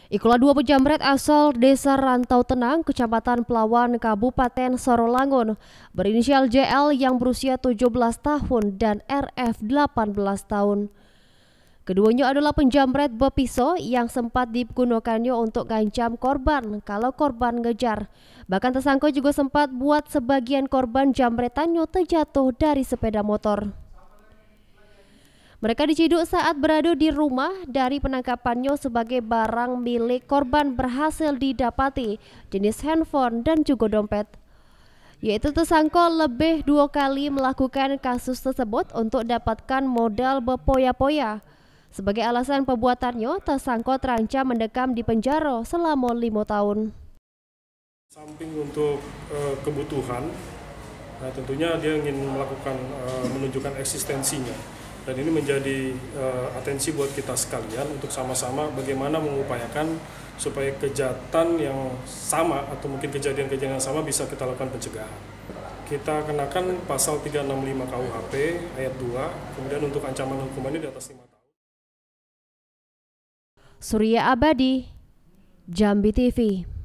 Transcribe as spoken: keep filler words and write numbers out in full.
Ikulah dua penjamret asal Desa Rantau Tenang, Kecamatan Pelawan, Kabupaten Sorolangun, berinisial J L yang berusia tujuh belas tahun dan R F delapan belas tahun. Keduanya adalah penjamret bepisau yang sempat digunakannya untuk ngancam korban kalau korban ngejar. Bahkan tersangka juga sempat buat sebagian korban jamretannya terjatuh dari sepeda motor. Mereka diciduk saat berada di rumah. Dari penangkapannya sebagai barang milik korban berhasil didapati jenis handphone dan juga dompet. Yaitu tersangka lebih dua kali melakukan kasus tersebut untuk dapatkan modal berpoya-poya. Sebagai alasan perbuatannya, tersangka terancam mendekam di penjara selama lima tahun. Samping untuk uh, kebutuhan, nah tentunya dia ingin melakukan uh, menunjukkan eksistensinya. Dan ini menjadi uh, atensi buat kita sekalian untuk sama-sama bagaimana mengupayakan supaya kejahatan yang sama atau mungkin kejadian-kejadian yang sama bisa kita lakukan pencegahan. Kita kenakan pasal tiga enam lima K U H P ayat dua, kemudian untuk ancaman hukumannya di atas lima tahun. Surya Abadi, Jambi T V.